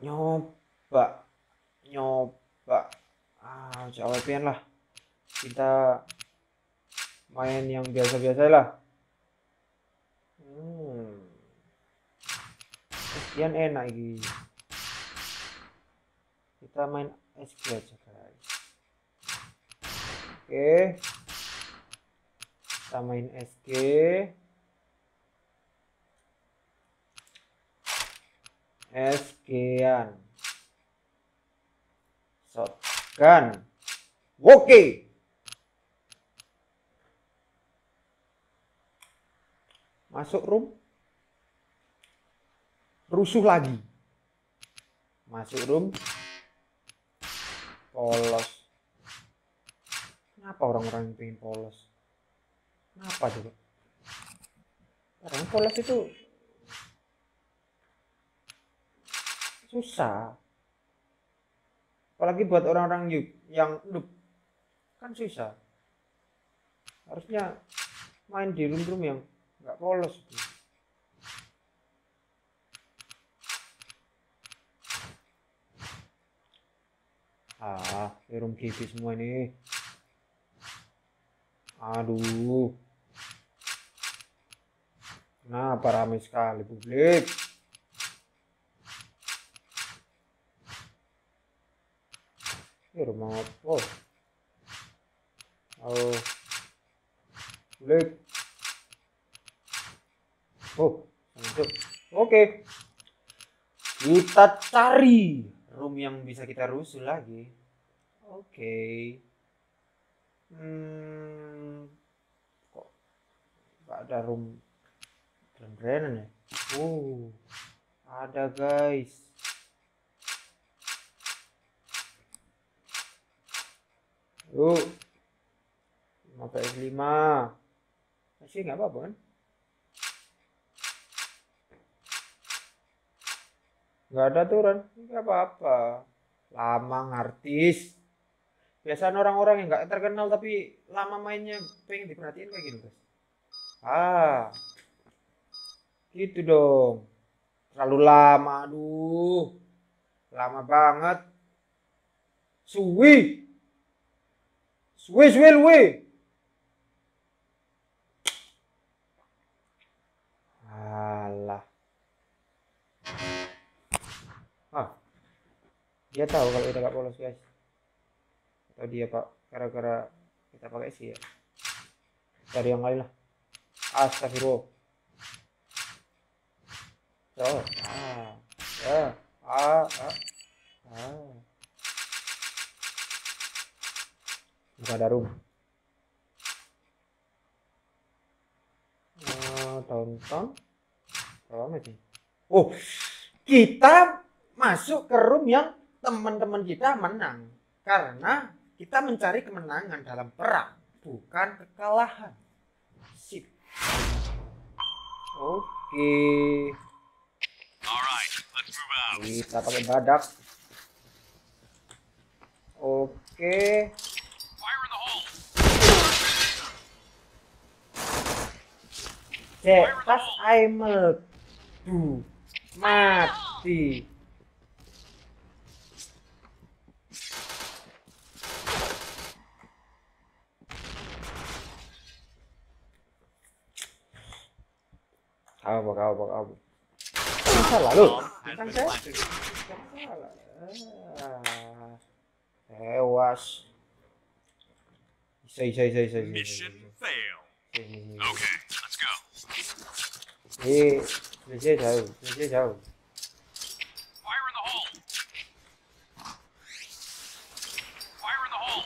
Nyoba, nyoba. Jawab VPN lah. Kita main yang biasa-biasa lah. Sekian enak ini. Kita main SG aja guys. Oke. Kita main SG. SG-an. Shotgun. Oke. Masuk room. Rusuh lagi. Masuk room. Polos. Kenapa orang-orang yang pengen polos? Kenapa coba? Orang polos itu susah. Apalagi buat orang-orang yang noob. Kan susah. Harusnya main di room-room yang nggak polos. Room GB semua ini. Aduh. Kenapa ramai sekali publik? Ini rumah apa? Oh. Publik. Oh, masuk. Oke. Kita cari room yang bisa kita rusuh lagi. Oke. Kok gak ada room keren-kerenan ya? Ada guys. Yuk. 5 masih nggak apa-apa kan? Nggak ada turun, nggak apa-apa. Lama artis. Biasanya orang-orang yang nggak terkenal tapi lama mainnya pengen diperhatiin kayak gitu guys. Gitu dong. Terlalu lama, aduh. Lama banget. Suwi. Suwi. Alah. Dia tahu kalau kita gak polos guys. Atau dia pak gara-gara kita pakai sih ya. Cari yang lain lah. Astagfirullah. Bukan ada room. Tonton. Apa sih? Kita masuk ke room yang teman-teman kita menang karena kita mencari kemenangan dalam perang, bukan kekalahan. Sip. Oke. Kita pakai badak. Oke. Cetas Aimel. Mati. Apa? Salah lu. Bukan saya. Tewas. Bisa. Mission fail. Okay, let's go. Jauh. Fire in the hole. Fire in the hole.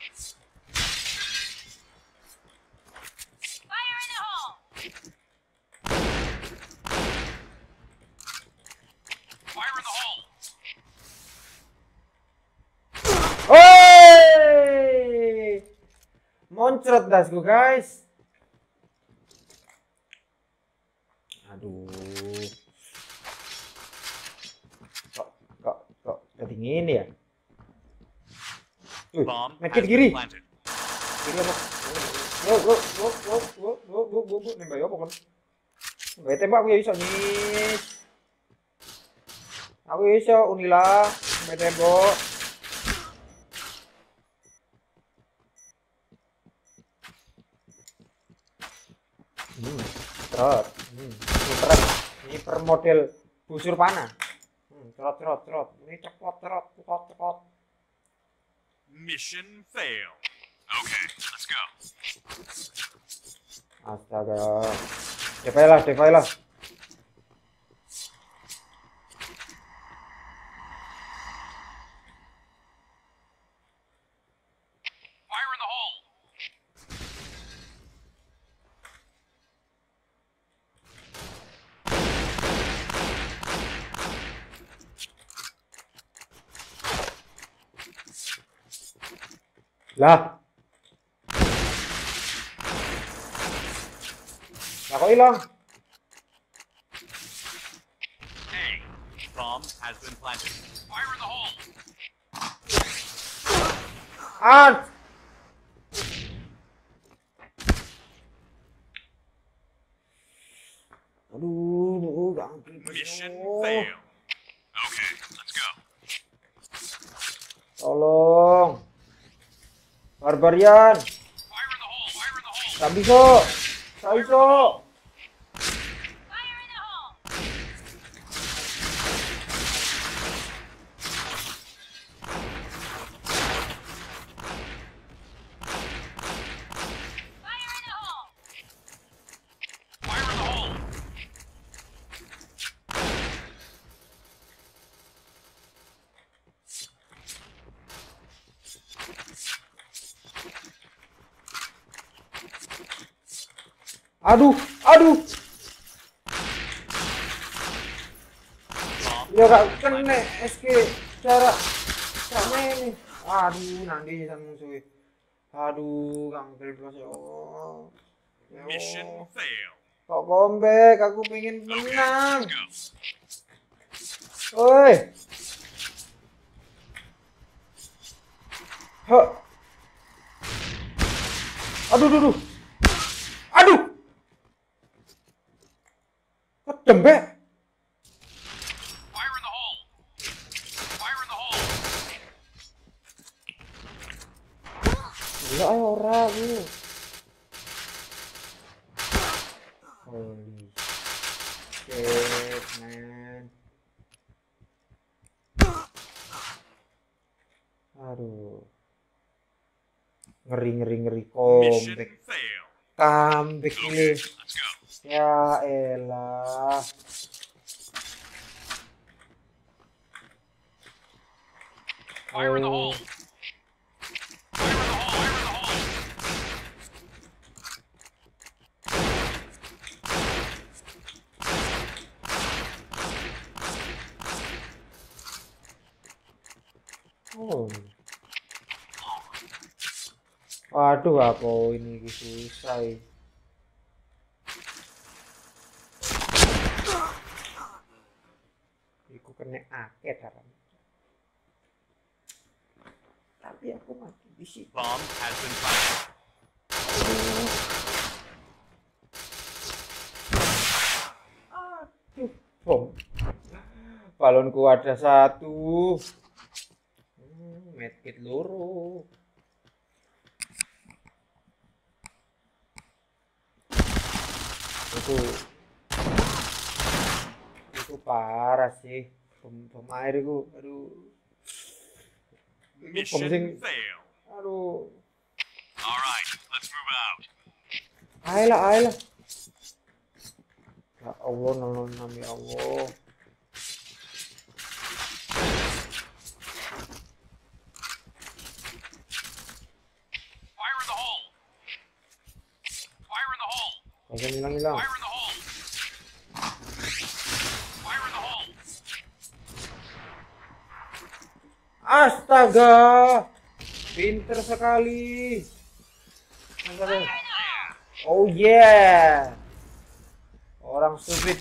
Fire in the hole. Fire in the hole. Moncrot dasku guys. Aduh. Kok kedingin ya? Medkit kiri. Kiri apa? Wo. Nembak apa kan? Nggak tembak aku ya iso nih. Aku iso Unila sampai tembok. Trot. Ini per model busur panah. Trot. Ini cepot. Mission fail. Okay, let's go. Astaga. Depai lah. Fire in the hole. Lah. Lah kok hilang? Hey, bomb has been planted. Fire in the hole. Ah. Aduh, ganggu. Mission fail. Okay, let's go. Tolong. Barbarian. Fire in the hole. Fire in the hole. Tak bisa. Tak bisa. Fire in the hole. Fire in the hole. Fire in the hole. Aduh. Ya gak kena SK cara ini. Aduh, nanti sang musuh. Aduh, Kang Triplos ya Allah. Ya Mission Allah. fail. Kok comeback? Aku pengen Okay, menang. let's go. Oi. Hah. Aduh. Kecembek. Fire in the hole. Fire in the hole. Gila ayo ora aku. Holy shit, man. Aduh. Ngeri Mission comeback. fail. Comeback Okay, ini. let's go. Ya elah. Fire in the hole. Oh. Fire in the hole. Fire in the hole. Oh. Waduh, apa ini susah. Iku kena akeh caranya. Tapi aku mati di situ. Bomb has been planted. Aduh, bom. Balonku ada satu. Medkit loro. Itu parah sih. Bom air itu. Aduh. Itu bom sing. Mission fail. Aduh. All right, let's move out. Ayolah. Ya Allah, nolong ya Allah. Fire in the hole. Fire in the hole. Jangan hilang. Fire in the hole. Fire in the hole. Astaga. Pinter sekali. Oh yeah. Orang stupid.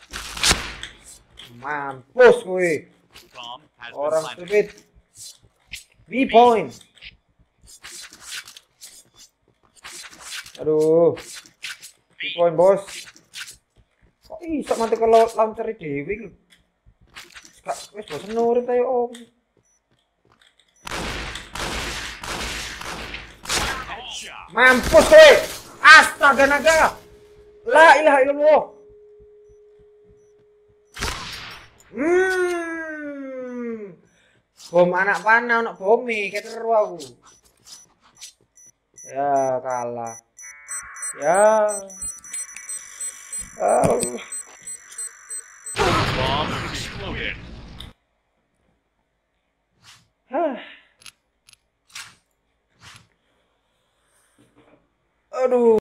Mampus gue. Bomb has been Orang planted. stupid. V-point. Aduh. V-point bos. Kok bisa mati kalau launcher dewi lu? Kak, wis bosen nurut ayo om. Headshot. Mampus kowe. Astaga naga. La ilaha illallah. Bom anak panah, anak bomi, keteru aku. Ya kalah. Ya. Bomb exploded. Aduh.